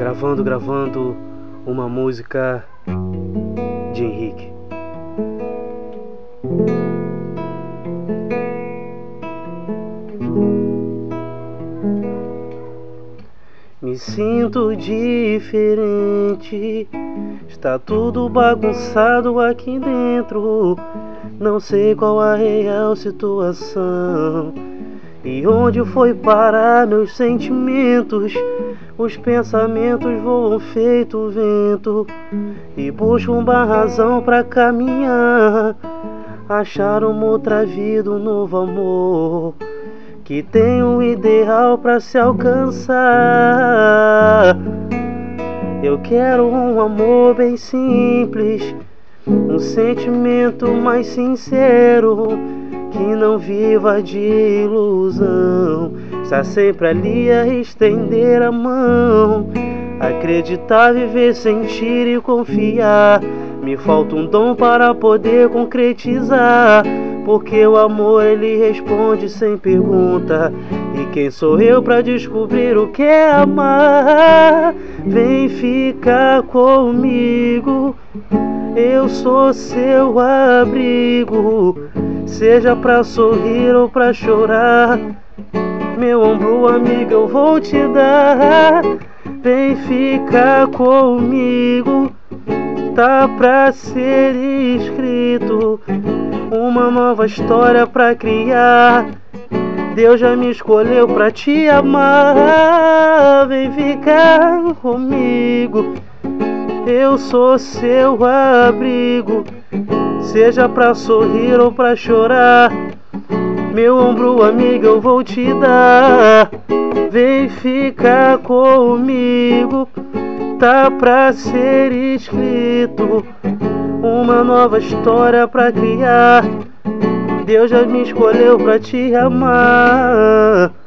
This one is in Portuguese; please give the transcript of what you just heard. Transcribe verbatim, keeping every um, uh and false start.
Gravando, gravando uma música de Henrique. Me sinto diferente, está tudo bagunçado aqui dentro. Não sei qual a real situação e onde foi parar meus sentimentos. Os pensamentos voam feito vento e buscam uma razão pra caminhar, achar uma outra vida, um novo amor que tem um ideal pra se alcançar. Eu quero um amor bem simples, um sentimento mais sincero, que não viva de ilusão, está sempre ali a estender a mão, acreditar, viver, sentir e confiar. Me falta um dom para poder concretizar, porque o amor ele responde sem pergunta. E quem sou eu para descobrir o que é amar? Vem ficar comigo, eu sou seu abrigo, seja pra sorrir ou pra chorar, meu ombro amigo eu vou te dar. Vem ficar comigo, tá pra ser escrito uma nova história pra criar. Deus já me escolheu pra te amar. Vem ficar comigo, eu sou seu abrigo, seja pra sorrir ou pra chorar, meu ombro amigo eu vou te dar. Vem ficar comigo, tá pra ser escrito uma nova história pra criar. Deus já me escolheu pra te amar.